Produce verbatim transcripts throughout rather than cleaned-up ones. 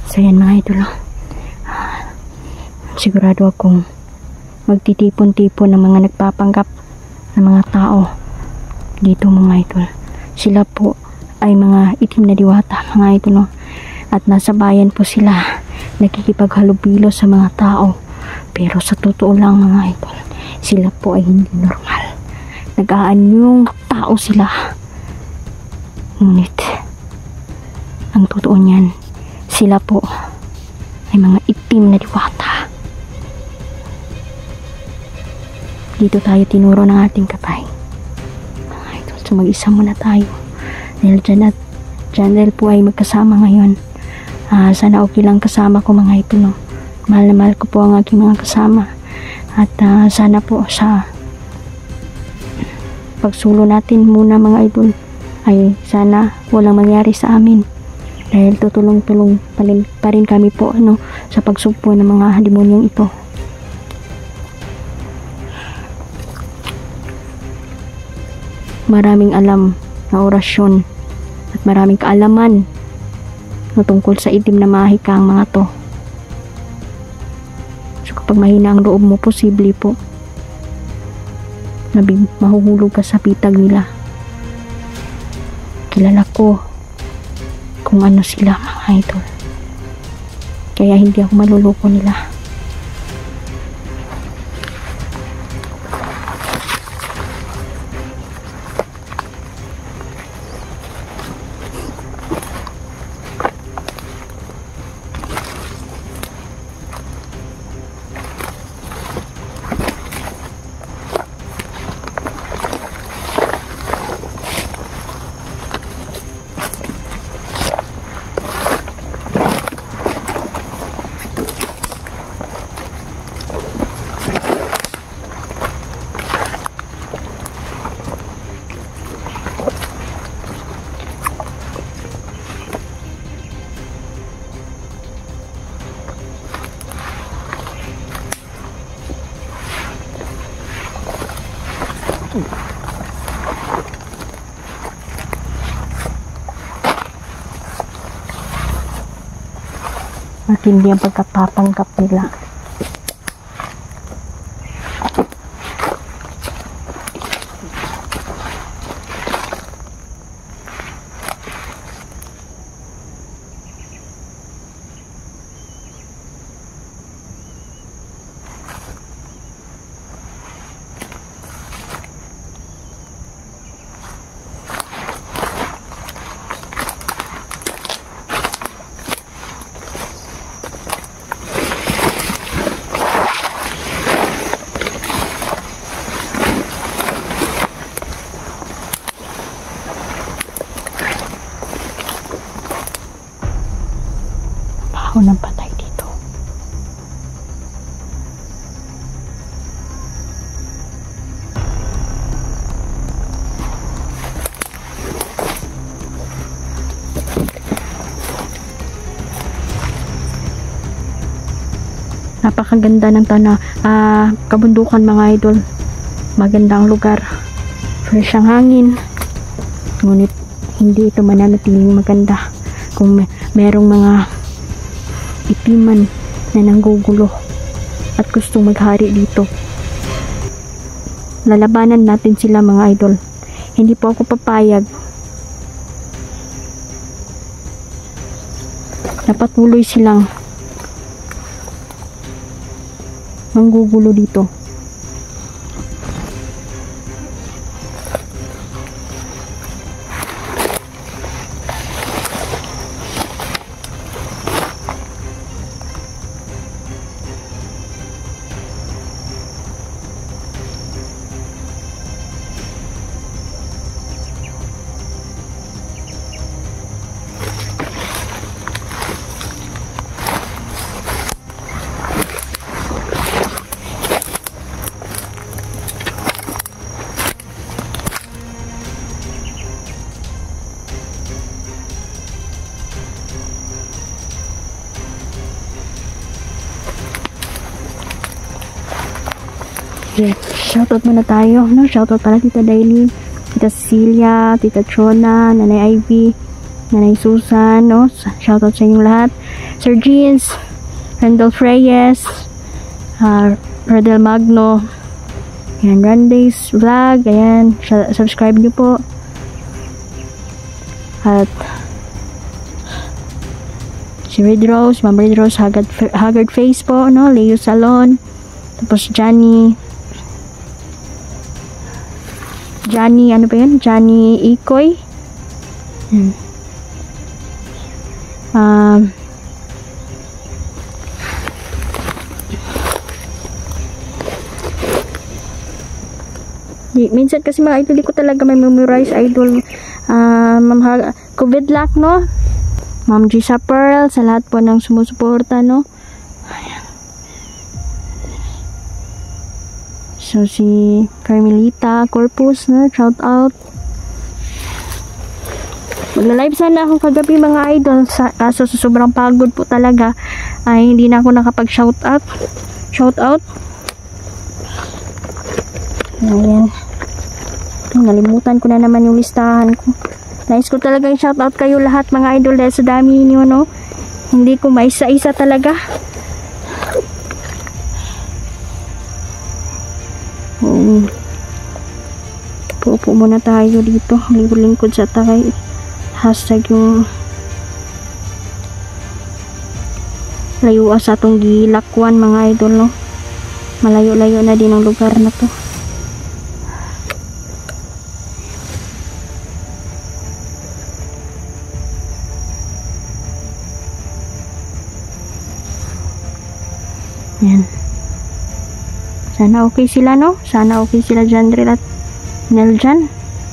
So yan mga idol, oh. Sigurado akong magtitipon-tipon ng mga nagpapanggap ng mga tao dito mga idol. Sila po ay mga itim na diwata mga idol, no? At nasa bayan po sila nakikipaghalubilo sa mga tao, pero sa totoo lang mga idol, sila po ay hindi normal. Nag-aanyong tao sila, ngunit ang totoo niyan, sila po ay mga itim na diwata. Dito tayo tinuro ng ating kapay mga idol. So mag-isa muna tayo dahil dyan at dyan po ay magkasama ngayon. uh, Sana okay lang kasama ko mga idol, no? Mahal na mahal ko po ang aking mga kasama. At uh, sana po sa pagsulo natin muna mga idol ay sana walang mangyari sa amin, dahil tutulong-tulong pa rin, pa rin kami po ano, sa pagsugpo ng mga demonyong ito. Maraming alam na orasyon at maraming kaalaman na tungkol sa itim na mahika ang mga to. So kapag mahina ang loob mo, posible po na mahuhulog ka sa pitag nila. Kilala ko kung ano sila mga idol, kaya hindi ako maluloko nila. Matindi ang pagkapapanggap nila. Ako nang patay dito. Napakaganda ng tanah, uh, kabundukan mga idol. Magandang lugar, fresh ang hangin, ngunit hindi ito mananatiling maganda kung may, merong mga itiman na nanggugulo at gustong maghari dito. Lalabanan natin sila mga idol. Hindi po ako papayag na patuloy silang manggugulo dito. Okay, shoutout muna tayo, no? Shoutout pala Tita Daily, Tita Cecilia, Tita Chona, Nanay Ivy, Nanay Susan, no? Shoutout sa inyong lahat. Sir Jeans, Randolph Reyes, uh, Rodel Magno, ayan, Randy's Vlog, ayan, subscribe nyo po. At si Red Rose, Ma'am Red Rose, Haggard, Haggard Face po, no? Leo Salon, tapos Johnny, Johnny, ano ba yun? Johnny Ikoy. Hmm. Um, minsan kasi mga idol, ko talaga may memorize idol. Uh, Ma'am COVID luck, no? Ma'am Gisa Pearl, sa lahat po ng sumusuporta, no? Ayan. So, si Carmelita Corpus, no? Shout out. Magla-live sana ako kagabi mga idol, sa, kaso sa sobrang pagod po talaga, ay hindi na ako nakapag-shout out. Shout out. Ayan. Nalimutan ko na naman yung listahan ko. Nice ko talagang shoutout kayo lahat mga idol dahil sa dami niyo, no? Hindi ko maisa-isa talaga. Um, Pupo muna tayo dito. Lingkod-lingkod sa takay. Hashtag yung layuan sa atong gilakwan mga idol, no? Malayo-layo na din ang lugar na to. Yan. Sana okay sila, no? Sana okay sila Jandrel at Neljan.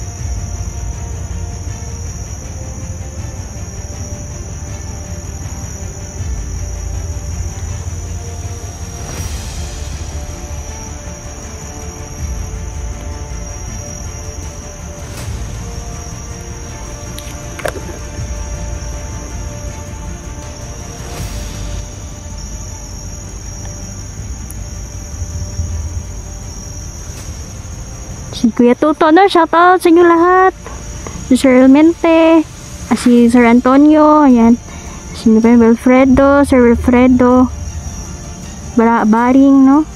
Si Kuya Tuto, no? Shoutout sa inyo lahat. Si Sir Elmente, si Sir Antonio, ayan. Si Wilfredo, Sir Wilfredo, Bar Baring, no?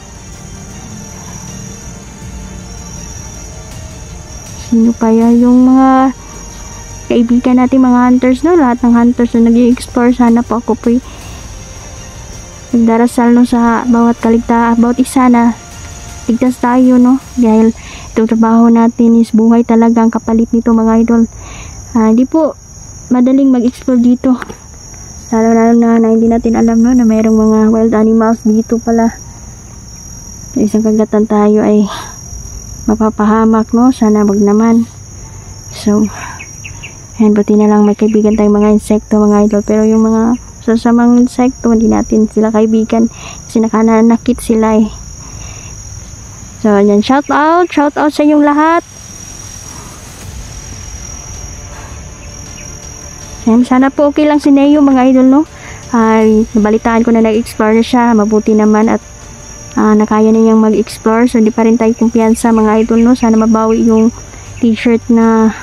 Sino pa yan? Yung mga kaibigan natin, mga hunters, no? Lahat ng hunters na nag-i-explore, sana po ako po'y nagdarasal, no? Sa bawat kaligtaan, bawat isa na ligtas tayo, no? Dahil itong trabaho natin is buhay talaga ang kapalit nito mga idol. Uh, hindi po madaling mag-explore dito. Lalo-lalo na, na hindi natin alam, no, na mayroong mga wild animals dito pala. Isang kagatan tayo ay mapapahamak, no? Sana wag naman. So, ayan, buti na lang may kaibigan tayong mga insekto mga idol. Pero yung mga sasamang insekto, hindi natin sila kaibigan kasi nakananakit sila eh. So, yan, shout out, shout out sa inyong lahat. Yan, sana po okay lang si Neo mga idol, no? Ay, nabalitaan ko na nag-explore na siya, mabuti naman at uh, nakaya na niyang mag-explore. So, hindi pa rin tayo kumpiyansa mga idol, no? Sana mabawi yung t-shirt na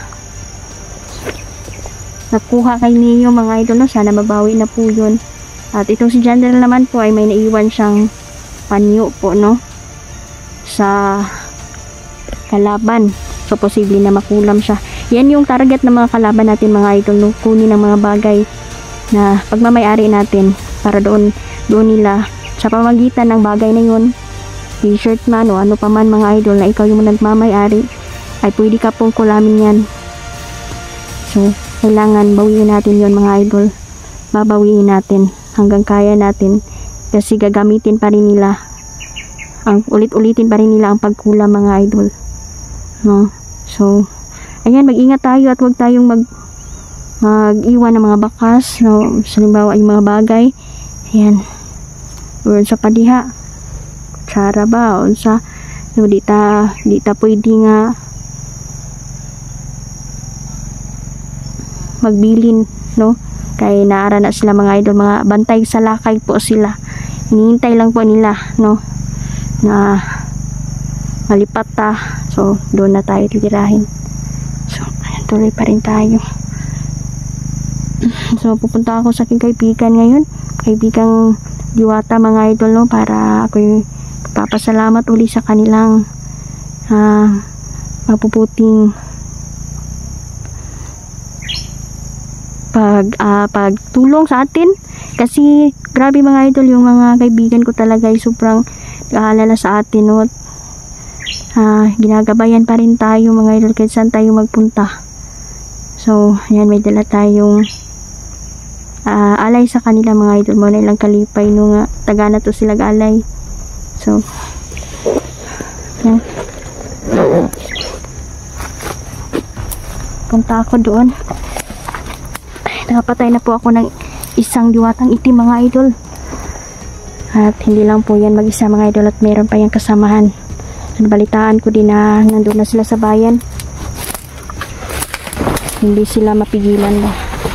nakuha kay Neo mga idol, no? Sana mabawi na po yun. At itong si Jandrel naman po ay may naiwan siyang panyo po, no? Sa kalaban. So, posible na makulam siya. Yan yung target ng mga kalaban natin mga idol, no? Kunin ng mga bagay na pagmamayari natin para doon, doon nila sa pamagitan ng bagay na yun, t-shirt man o ano pa man mga idol na ikaw yung nagmamayari, ay pwede ka pong kulamin yan. So, kailangan bawiin natin yon mga idol. Babawiin natin hanggang kaya natin kasi gagamitin pa rin nila ang ulit-ulitin pa rin nila ang pagkulam mga idol, no? So, ayan, mag-ingat tayo at huwag tayong mag mag-iwan ng mga bakas, no? Halimbawa yung mga bagay, ayan, or sa padiha, kutsara ba, o sa, no, di ta, di ta pwede nga magbilin, no? Kaya naara na sila mga idol, mga bantay sa lakay po sila, hinihintay lang po nila, no? Na malipat ta. So, doon na tayo titirahin. So, ayan, tuloy pa rin tayo. So pupunta ako sa aking kaibigan ngayon, kaibigang Diwata mga idol, no, para ako'y papasalamat uli sa kanilang uh, mapuputing pag uh, pagtulong sa atin, kasi grabe mga idol, yung mga kaibigan ko talaga ay sobrang nag-aalala sa atin, no? Uh, ginagabayan pa rin tayo mga idol kahit saan tayo magpunta. So yan, may dala tayong uh, alay sa kanila mga idol mo na ilang kalipay no nga taga na to sila alay. So yan, punta ako doon. Nakapatay na po ako ng isang diwatang itim mga idol, at hindi lang po yan mag-isa mga idol, at meron pa yung kasamahan. Nabalitaan ko din na nandun na sila sa bayan, hindi sila mapigilan ba.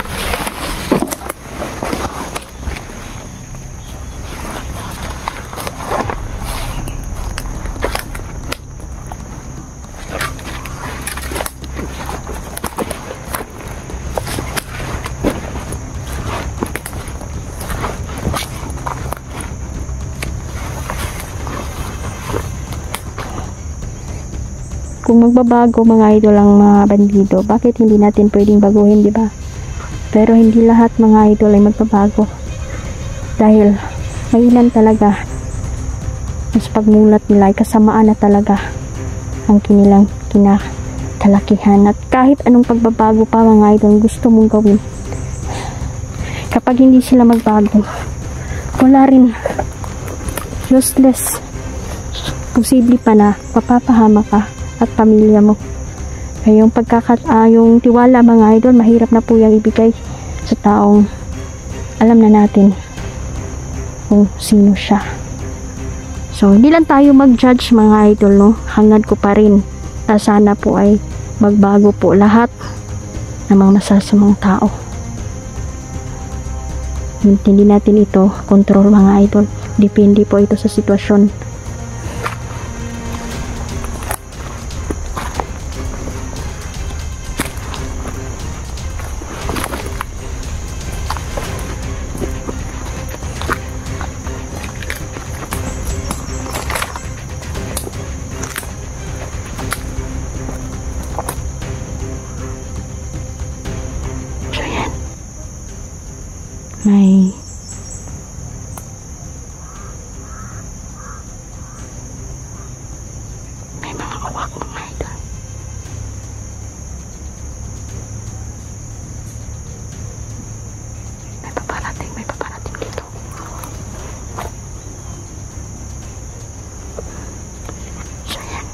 Kung magbabago mga idol ang mga bandido, bakit hindi natin pwedeng baguhin, di ba? Pero hindi lahat mga idol ay magbabago, dahil may ilan talaga mas pagmulat nila ay kasamaan na talaga ang kinilang kinakalakihan. At kahit anong pagbabago pa mga idol gusto mong gawin, kapag hindi sila magbago, wala rin, useless, posible pa na mapapahama ka at pamilya mo. Kaya yung pagkakat uh, yung tiwala mga idol, mahirap na po yung ibigay sa taong alam na natin kung sino siya. So hindi lang tayo mag-judge mga idol, no? Hangad ko pa rin na sana po ay magbago po lahat ng mga masasamang tao. Hindi natin ito control mga idol, depende po ito sa sitwasyon. May may mga kawak mga idol. May paparating, may paparating dito. So yan.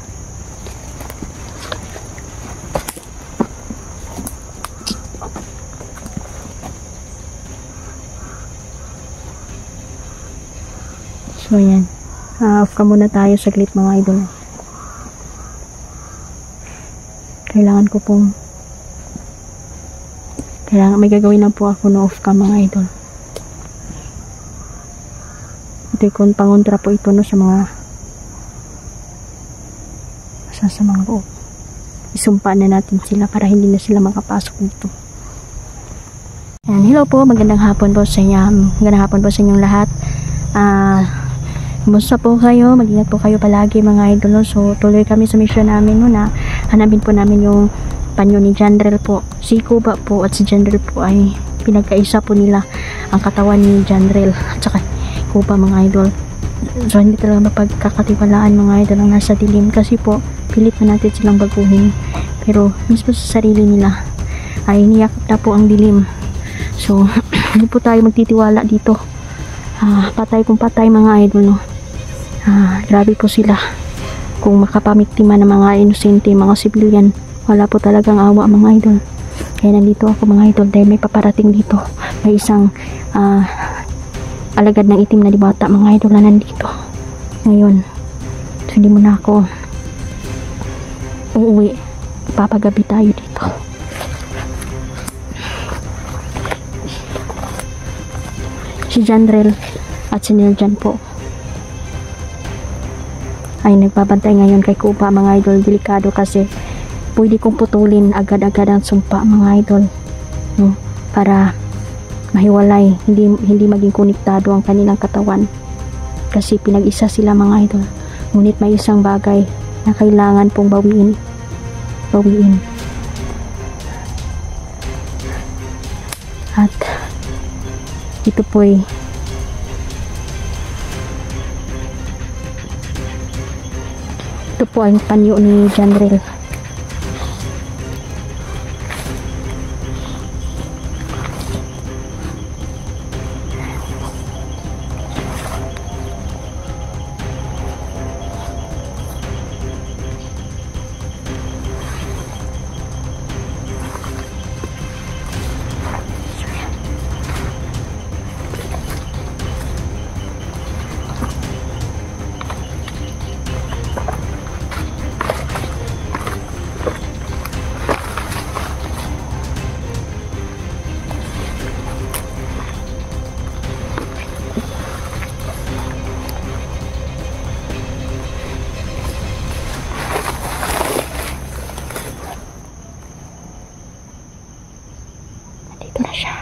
So yan, uh, off ka muna tayo saglit mga idol. Kailangan ko pong kailangan may gagawin lang po ako no off ka mga idol. Ito yung pangontra po ito no sa mga masasamang loob. Isumpaan na natin sila para hindi na sila makapasok dito. Yan, hello po, magandang hapon po sa inyo. Magandang hapon po sa inyong lahat. Ah uh, Kumusta po kayo? Mag-ingat po kayo palagi mga idol. So tuloy kami sa mission namin no, na hanapin po namin yung panyo ni Jandrel po. Si Kuba po at si Jandrel po ay pinagkaisa po nila ang katawan ni Jandrel at saka Kuba mga idol. So hindi talaga mapagkakatiwalaan mga idol ang nasa dilim, kasi po pilit na natin silang baguhin, pero mismo sa sarili nila ay niyakap na po ang dilim. So hindi po tayo magtitiwala dito. Ah, patay kung patay mga idol no. Ah, grabe po sila. Kung makapamiktima ng mga inosente, mga civilian, wala po talagang awa mga idol. Kaya nandito ako mga idol dahil may paparating dito. May isang ah, alagad ng itim na diwata mga idol na nandito ngayon. So hindi mo na ako uuwi, papagabi tayo dito. Si Jandrel at si Niljan po ay nagbabantay ngayon kay Kuba mga idol. Delikado kasi pwede kong putulin agad-agad ang sumpa mga idol no? para mahiwalay, hindi hindi maging konektado ang kanilang katawan, kasi pinag-isa sila mga idol. Ngunit may isang bagay na kailangan pong bawiin bawiin at ito po'y ito po ang panyo ni Janrel. Dito na siya.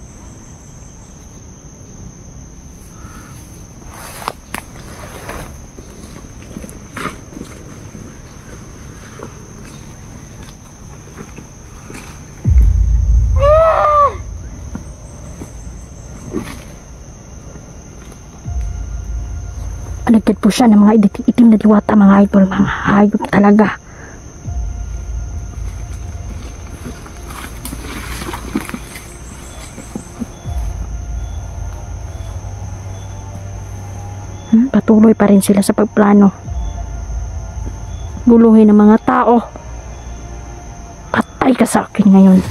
Nagkit po siya ng mga itim na diwata mga idol, mga hayop talaga. Hmm, patuloy pa rin sila sa pagplano. Guluhin ng mga tao. Patay ka sa akin ngayon.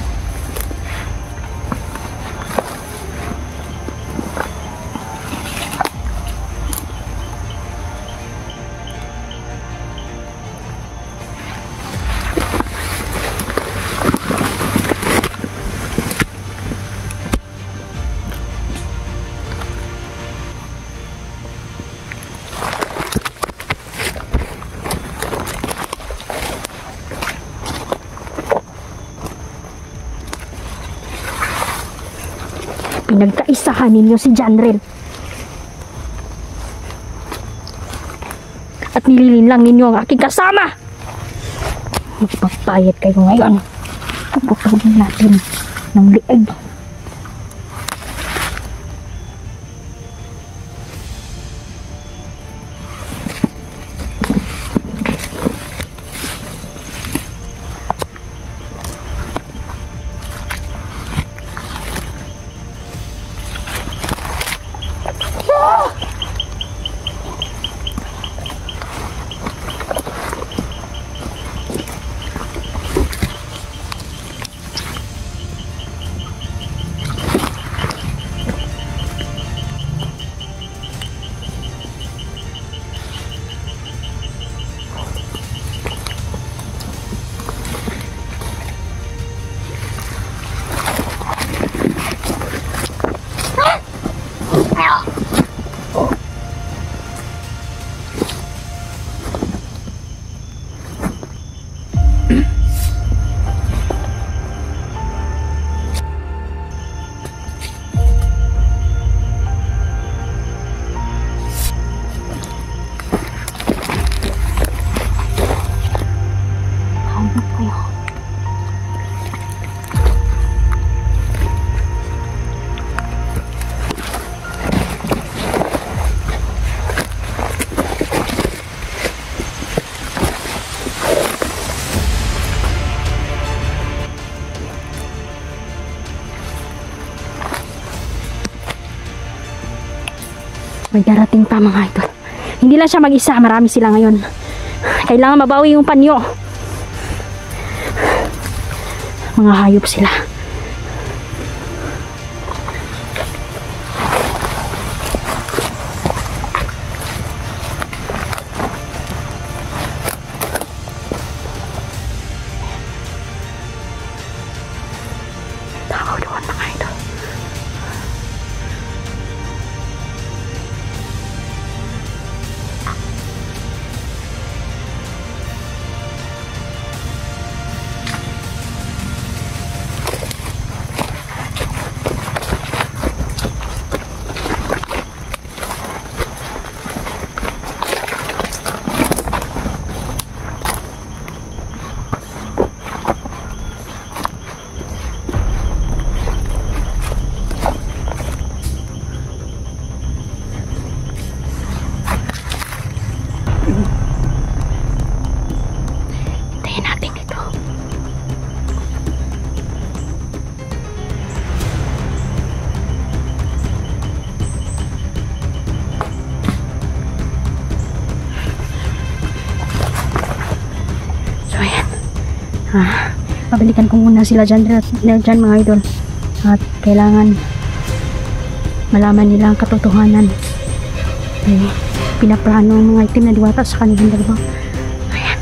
Pinagkaisahan ninyo si Janrel at nililin lang ninyo ang aking kasama. Magpapayat kayo ngayon. Puputulin natin ng lieg. May darating pa mga idol. Hindi lang siya mag-isa, marami sila ngayon. Kailangan mabawi yung panyo. Mga hayop sila. Tao doon mga idol. Hintayin natin ito. So ayan. Ah, pabalikan ko muna sila dyan, dyan mga idol. At kailangan malaman nila ang katotohanan. Ay, pinaplano ang mga itim na diwata sa kanilang dalawa. Ayan.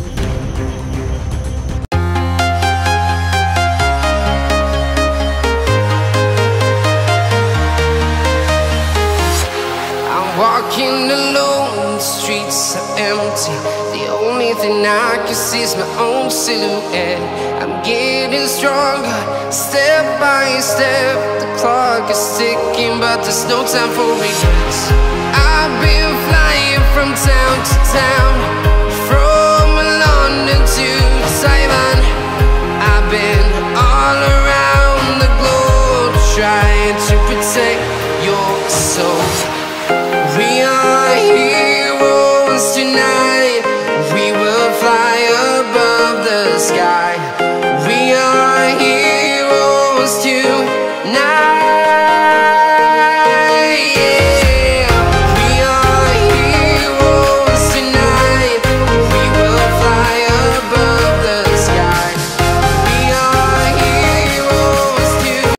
I'm walking alone, the streets are empty. The only thing I can see is my own silhouette. I'm getting stronger, step by step. The clock is ticking, but there's no time for regrets. I've been flying from town to town, from London to Taiwan. I've been all around the globe, trying to protect your soul. We are heroes tonight.